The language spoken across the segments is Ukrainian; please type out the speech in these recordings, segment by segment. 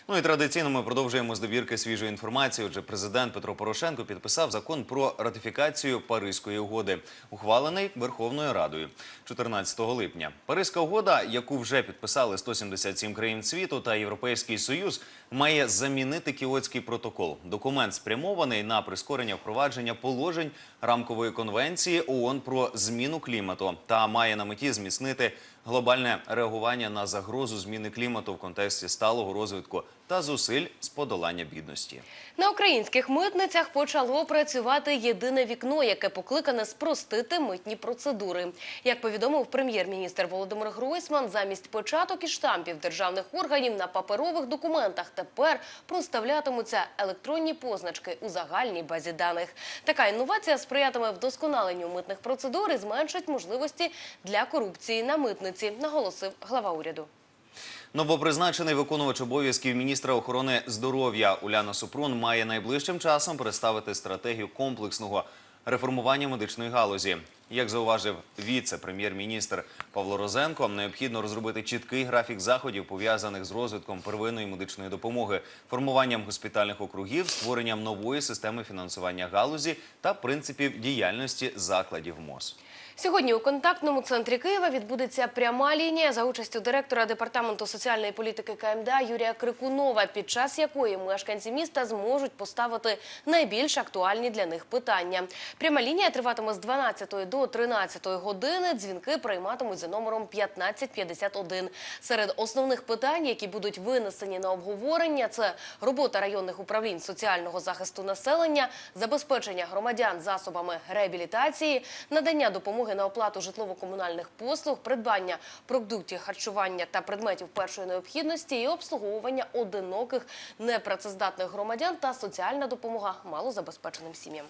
Ну і традиційно ми продовжуємо з добірки свіжої інформації. Отже, президент Петро Порошенко підписав закон про ратифікацію Паризької угоди, ухвалений Верховною Радою 14 липня. Паризька угода, яку вже підписали 177 країн світу та Європейський Союз, має замінити Кіотський протокол. Документ спрямований на прискорення впровадження положень рамкової конвенції ООН про зміну клімату та має на меті зміцнити глобальне реагування на загрозу зміни клімату в контексті сталого розвитку та зусиль з подолання бідності. На українських митницях почало працювати єдине вікно, яке покликане спростити митні процедури. Як повідомив прем'єр-міністр Володимир Гройсман, замість початок і штампів державних органів на паперових документах тепер проставлятимуться електронні позначки у загальній базі даних. Така інновація сприятиме вдосконаленню митних процедур і зменшить можливості для корупції на митниці, наголосив глава уряду. Новопризначений виконувач обов'язків міністра охорони здоров'я Уляна Супрун має найближчим часом представити стратегію комплексного реформування медичної галузі. Як зауважив віце-прем'єр-міністр Павло Розенко, необхідно розробити чіткий графік заходів, пов'язаних з розвитком первинної медичної допомоги, формуванням госпітальних округів, створенням нової системи фінансування галузі та принципів діяльності закладів МОЗ. Сьогодні у контактному центрі Києва відбудеться пряма лінія за участю директора Департаменту соціальної політики КМДА Юрія Крикунова, під час якої мешканці міста зможуть поставити найбільш актуальні для них питання. Пряма лінія триватиме з 12 до 13 години. Дзвінки прийматимуть за номером 1551. Серед основних питань, які будуть винесені на обговорення, це робота районних управлінь соціального захисту населення, забезпечення громадян засобами реабілітації, надання допомоги на оплату житлово-комунальних послуг, придбання продуктів харчування та предметів першої необхідності і обслуговування одиноких непрацездатних громадян та соціальна допомога малозабезпеченим сім'ям.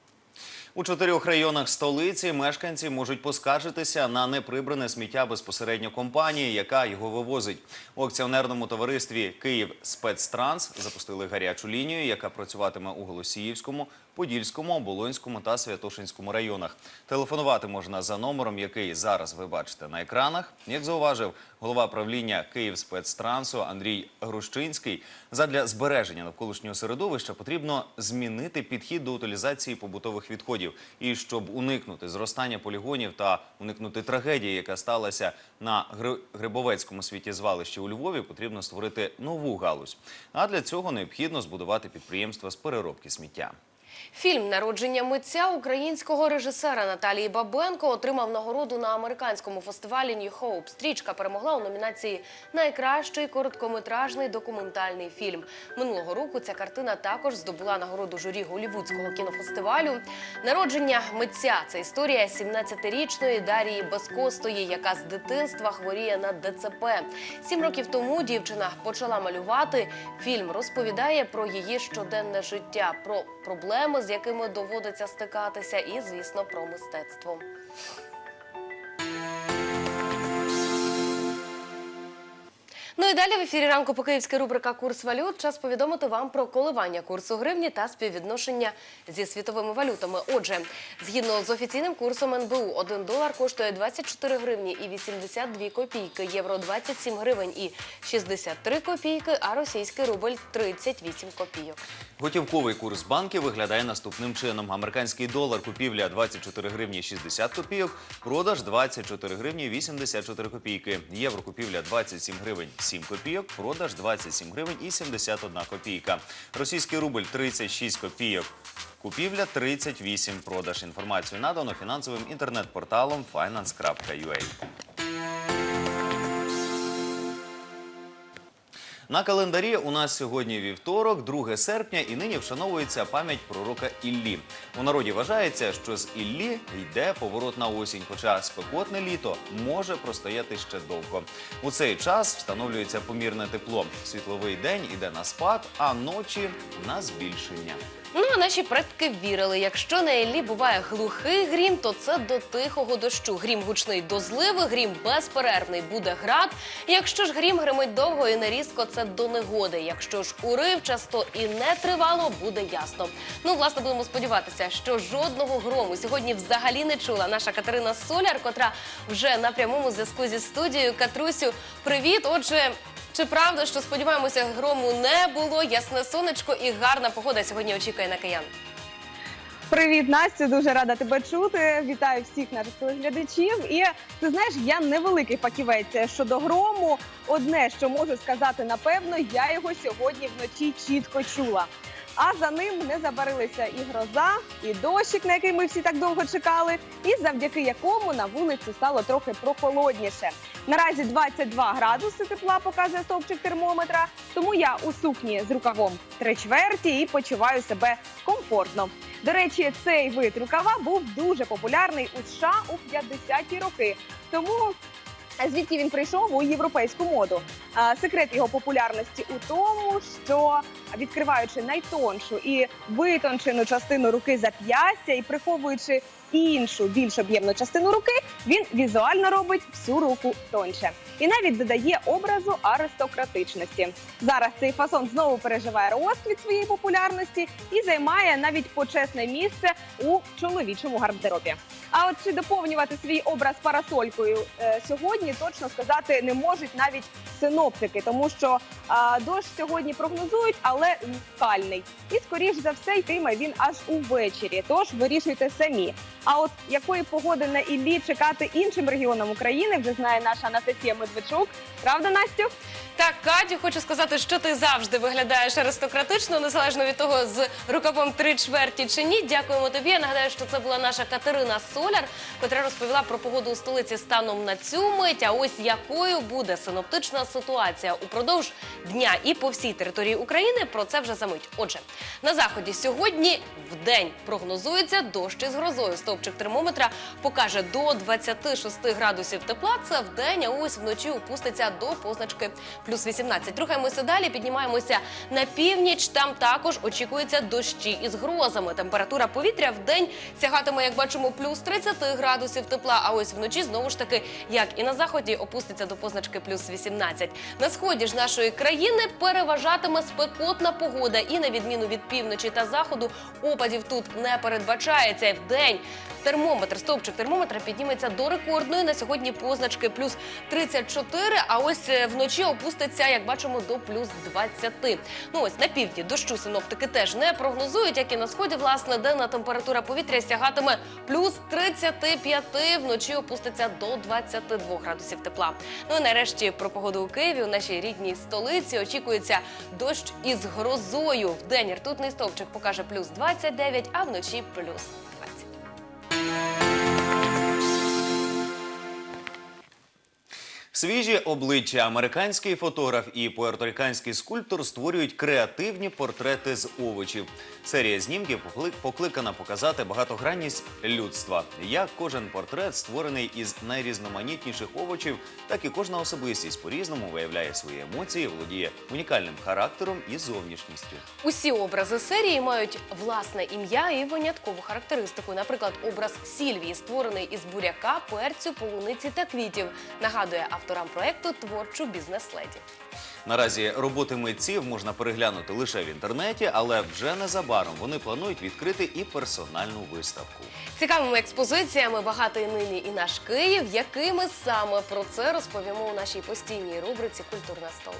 У 4 районах столиці мешканці можуть поскаржитися на неприбране сміття безпосередньо компанії, яка його вивозить. У акціонерному товаристві «Київспецтранс» запустили гарячу лінію, яка працюватиме у Голосіївському, Подільському, Оболонському та Святошинському районах. Телефонувати можна за номером, який зараз ви бачите на екранах. Як зауважив голова правління «Київспецтрансу» Андрій Грущинський, задля збереження навколишнього середовища потрібно змінити підхід до утилізації побутових відходів. І щоб уникнути зростання полігонів та уникнути трагедії, яка сталася на Грибовецькому сміттєзвалищі у Львові, потрібно створити нову галузь. А для цього необхідно збудувати підприємства з переробки сміття. Фільм «Народження митця» українського режисера Наталії Бабенко отримав нагороду на американському фестивалі New Hope. Стрічка перемогла у номінації «Найкращий короткометражний документальний фільм». Минулого року ця картина також здобула нагороду журі Голлівудського кінофестивалю. «Народження митця» – це історія 17-річної Дарії Безкостої, яка з дитинства хворіє на ДЦП. 7 років тому дівчина почала малювати. Фільм розповідає про її щоденне життя, про проблеми, з якими доводиться стикатися, і, звісно, про мистецтво. Ну і далі в ефірі «Ранку по-київськи» рубрика «Курс валют». Час повідомити вам про коливання курсу гривні та співвідношення зі світовими валютами. Отже, згідно з офіційним курсом НБУ, 1 долар коштує 24 гривні і 82 копійки, євро – 27 гривень і 63 копійки, а російський рубль – 38 копійок. Готівковий курс банків виглядає наступним чином. Американський долар купівля 24 гривні 60 копійок, продаж 24 гривні 84 копійки. Євро купівля 27 гривень 7 копійок, продаж 27 гривень і 71 копійка. Російський рубль 36 копійок, купівля 38, продаж. Інформацію надано фінансовим інтернет-порталом finance.ua. На календарі у нас сьогодні вівторок, 2 серпня, і нині вшановується пам'ять пророка Іллі. У народі вважається, що з Іллі йде поворот на осінь, хоча спекотне літо може простояти ще довго. У цей час встановлюється помірне тепло. Світловий день іде на спад, а ночі – на збільшення. Ну, а наші предки вірили, якщо на Іллі буває глухий грім, то це до тихого дощу. Грім гучний до зливи, грім безперервний буде град. Якщо ж грім гримить довго і нерізко, це до негоди. Якщо ж уривчасто і нетривало, буде ясно. Ну, власне, будемо сподіватися, що жодного грому сьогодні взагалі не чула наша Катерина Соляр, котра вже на прямому зв'язку зі студією. Катрусю, привіт! Отже, Чи правда, що, сподіваємося, грому не було, ясне сонечко і гарна погода сьогодні очікує на киян? Привіт, Настю, дуже рада тебе чути. Вітаю всіх наших телеглядачів. І ти знаєш, я невеликий фахівець щодо грому. Одне, що можу сказати напевно, я його сьогодні вночі чітко чула. А за ним не забарилися і гроза, і дощик, на який ми всі так довго чекали, і завдяки якому на вулиці стало трохи прохолодніше. Наразі 22 градуси тепла показує стовпчик термометра, тому я у сукні з рукавом 3/4 і почуваю себе комфортно. До речі, цей вид рукава був дуже популярний у США у 50-ті роки, тому звідки він прийшов у європейську моду. Секрет його популярності у тому, що відкриваючи найтоншу і витончену частину руки зап'ястя і приховуючи іншу, більш об'ємну частину руки, він візуально робить всю руку тоньше. І навіть додає образу аристократичності. Зараз цей фасон знову переживає розквіт своєї популярності і займає навіть почесне місце у чоловічому гардеробі. А от чи доповнювати свій образ парасолькою сьогодні, точно сказати не можуть навіть синоптики, тому що дощ сьогодні прогнозують, але локальний. І, скоріш за все, йтиме він аж увечері, тож вирішуйте самі. А от якої погоди на Іллі чекати іншим регіонам України, вже знає наша Анастасія Медведчук. Правда, Настю? Так, Катю, хочу сказати, що ти завжди виглядаєш аристократично, незалежно від того, з рукавом 3/4 чи ні. Дякуємо тобі. Я нагадаю, що це була наша Катерина Соляр, котра розповіла про погоду у столиці станом на цю мить. А ось якою буде синоптична ситуація упродовж дня і по всій території України, про це вже за мить. Отже, на заході сьогодні вдень прогнозується дощ із грозою. Стовпчик термометра покаже до 26 градусів тепла. Це вдень, а ось вночі опуститься до позначки плюс 18. Рухаємося далі, піднімаємося на північ. Там також очікуються дощі із грозами. Температура повітря в день сягатиме, як бачимо, плюс 30 градусів тепла. А ось вночі, знову ж таки, як і на заході, опуститься до позначки плюс 18. На сході ж нашої країни переважатиме спекотна погода. І на відміну від півночі та заходу, опадів тут не передбачається. В день стовпчик термометра підніметься до рекордної на сьогодні позначки плюс 34, а ось вночі опуститься, як бачимо, до плюс 20. Ну ось на півдні дощу синоптики теж не прогнозують, як і на сході, власне, денна температура повітря сягатиме плюс 35, вночі опуститься до 22 градусів тепла. Ну і нарешті про погоду у Києві, у нашій рідній столиці, очікується дощ із грозою. Вдень ртутний стовпчик покаже плюс 29, а вночі плюс 20. Свіжі обличчя. Американський фотограф і пуерториканський скульптор створюють креативні портрети з овочів. Серія знімків покликана показати багатогранність людства. Як кожен портрет створений із найрізноманітніших овочів, так і кожна особистість по-різному виявляє свої емоції, володіє унікальним характером і зовнішністю. Усі образи серії мають власне ім'я і виняткову характеристику. Наприклад, образ Сільвії, створений із буряка, перцю, полуниці та квітів, нагадує авторам проєкту творчу бізнес-леді. Наразі роботи митців можна переглянути лише в інтернеті, але вже незабаром вони планують відкрити і персональну виставку. Цікавими експозиціями багатий нині і наш Київ. Якими саме, про це розповімо у нашій постійній рубриці «Культурна столиця».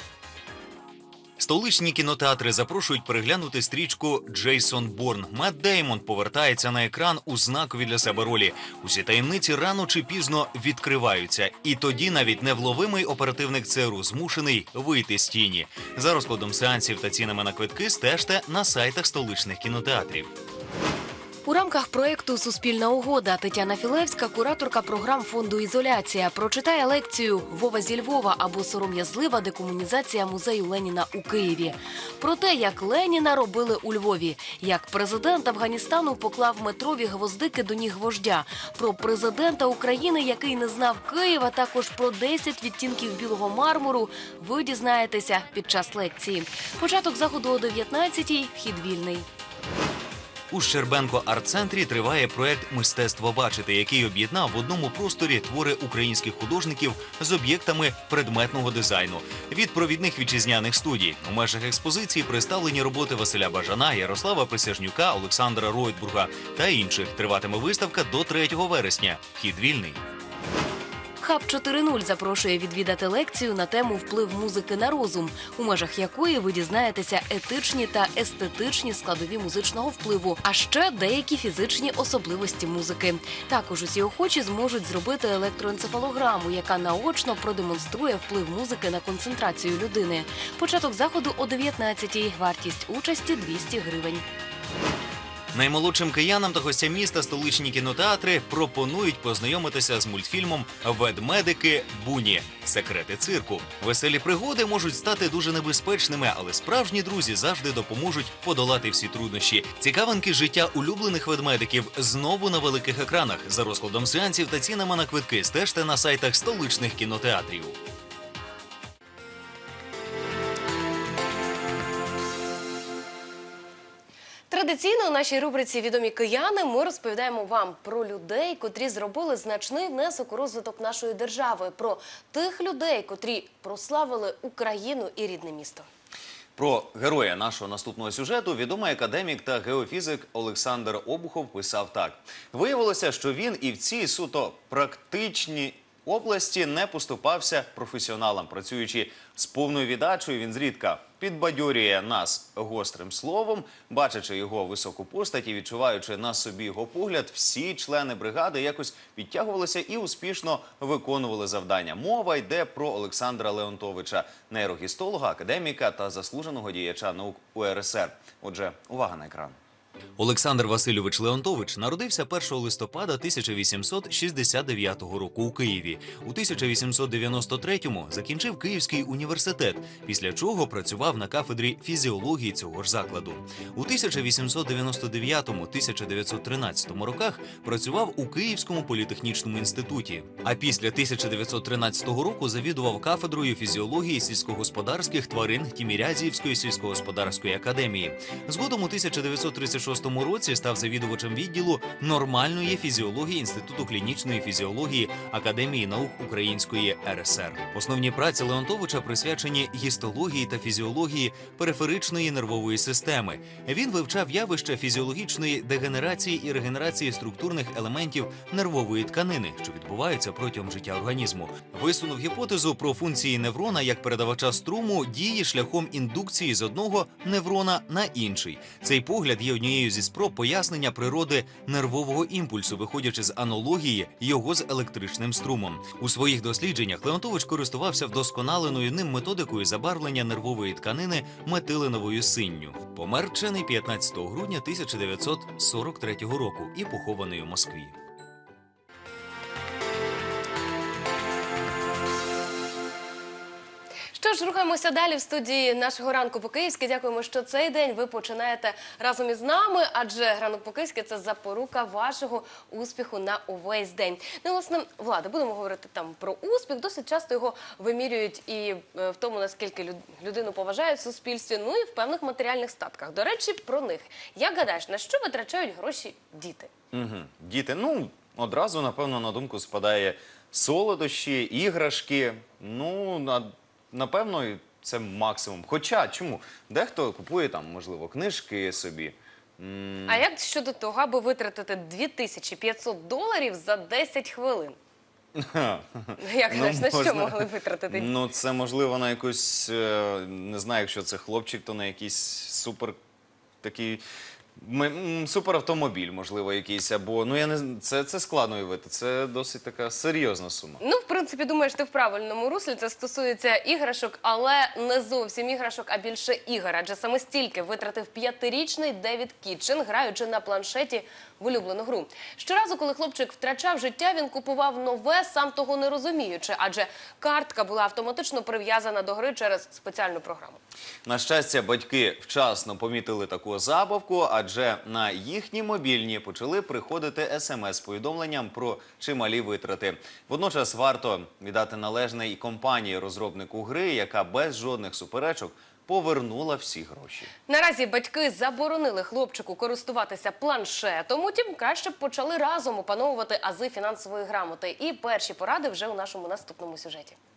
Столичні кінотеатри запрошують переглянути стрічку «Джейсон Борн». Мет Деймон повертається на екран у знакові для себе ролі. Усі таємниці рано чи пізно відкриваються. І тоді навіть невловимий оперативник ЦРУ змушений вийти з тіні. За розкладом сеансів та цінами на квитки стежте на сайтах столичних кінотеатрів. У рамках проєкту «Суспільна угода» Тетяна Філевська, кураторка програм фонду «Ізоляція», прочитає лекцію «Вова зі Львова» або «Сором'язлива декомунізація музею Леніна у Києві». Про те, як Леніна робили у Львові, як президент Афганістану поклав метрові гвоздики до ніг вождя, про президента України, який не знав Києва, також про 10 відтінків білого мармуру, ви дізнаєтеся під час лекції. Початок заходу о 19-й, вхід вільний. У Щербенко арт-центрі триває проект «Мистецтво бачити», який об'єднав в одному просторі твори українських художників з об'єктами предметного дизайну. Від провідних вітчизняних студій. У межах експозиції представлені роботи Василя Бажана, Ярослава Присяжнюка, Олександра Ройтбурга та інших. Триватиме виставка до 3 вересня. Вхід вільний. Хаб 4.0 запрошує відвідати лекцію на тему «Вплив музики на розум», у межах якої ви дізнаєтеся етичні та естетичні складові музичного впливу, а ще деякі фізичні особливості музики. Також усі охочі зможуть зробити електроенцефалограму, яка наочно продемонструє вплив музики на концентрацію людини. Початок заходу о 19-й. Вартість участі – 200 гривень. Наймолодшим киянам та гостям міста столичні кінотеатри пропонують познайомитися з мультфільмом «Ведмедики Буні. Секрети цирку». Веселі пригоди можуть стати дуже небезпечними, але справжні друзі завжди допоможуть подолати всі труднощі. Цікавинки життя улюблених ведмедиків знову на великих екранах. За розкладом сеансів та цінами на квитки стежте на сайтах столичних кінотеатрів. Традиційно у нашій рубриці «Відомі кияни» ми розповідаємо вам про людей, котрі зробили значний внесок у розвиток нашої держави, про тих людей, котрі прославили Україну і рідне місто. Про героя нашого наступного сюжету відомий академік та геофізик Олександр Обухов писав так. Виявилося, що він і в цій суто практичній області не поступався професіоналам. Працюючи з повною віддачею, він зрідка підбадьорює нас гострим словом. Бачачи його високу постать і відчуваючи на собі його погляд, всі члени бригади якось підтягувалися і успішно виконували завдання. Мова йде про Олександра Леонтовича, нейрогістолога, академіка та заслуженого діяча наук УРСР. Отже, увага на екран. Олександр Васильович Леонтович народився 1 листопада 1869 року у Києві. У 1893-му закінчив Київський університет, після чого працював на кафедрі фізіології цього ж закладу. У 1899-1913 роках працював у Київському політехнічному інституті, а після 1913 року завідував кафедрою фізіології сільськогосподарських тварин Тімірязіївської сільськогосподарської академії. Згодом у 1936 році став завідувачем відділу нормальної фізіології Інституту клінічної фізіології Академії наук Української РСР. Основні праці Леонтовича присвячені гістології та фізіології периферичної нервової системи. Він вивчав явища фізіологічної дегенерації і регенерації структурних елементів нервової тканини, що відбуваються протягом життя організму. Висунув гіпотезу про функції неврона як передавача струму дії шляхом індукції з одного неврона на інший. Цей погляд є однією зі спроб пояснення природи нервового імпульсу, виходячи з аналогії його з електричним струмом. У своїх дослідженнях Леонтович користувався вдосконаленою ним методикою забарвлення нервової тканини метиленовою синню. Помер вчений 15 грудня 1943 року і похований у Москві. Що ж, рухаємося далі в студії нашого «Ранку по-київськи». Дякуємо, що цей день ви починаєте разом із нами, адже «Ранок по-київськи» – це запорука вашого успіху на увесь день. Ну, власне, Влада, будемо говорити там про успіх. Досить часто його вимірюють і в тому, наскільки людину поважають в суспільстві, ну і в певних матеріальних статках. До речі, про них. Як гадаєш, на що витрачають гроші діти? Діти, ну, одразу, напевно, на думку спадає солодощі, іграшки, напевно, це максимум. Хоча, чому? Дехто купує там, можливо, книжки собі. А як щодо того, аби витратити $2500 за 10 хвилин? Як гадаєш, на що могли витратити? Ну, це, можливо, на якусь, не знаю, якщо це хлопчик, то на якийсь супер такий... суперавтомобіль, можливо, якийсь, або, це складно уявити, це досить така серйозна сума. Ну, в принципі, думаєш, ти в правильному руслі, це стосується іграшок, але не зовсім іграшок, а більше ігор. Адже саме стільки витратив 5-річний Девід Кітчен, граючи на планшеті в улюблену гру. Щоразу, коли хлопчик втрачав життя, він купував нове, сам того не розуміючи, адже картка була автоматично прив'язана до гри через спеціальну програму. На щастя, батьки вчасно помітили таку забавку, адже на їхні мобільні почали приходити смс-повідомленням про чималі витрати. Водночас варто віддати належне і компанії-розробнику гри, яка без жодних суперечок повернула всі гроші. Наразі батьки заборонили хлопчику користуватися планшетом, утім краще б почали разом опановувати ази фінансової грамоти. І перші поради вже у нашому наступному сюжеті.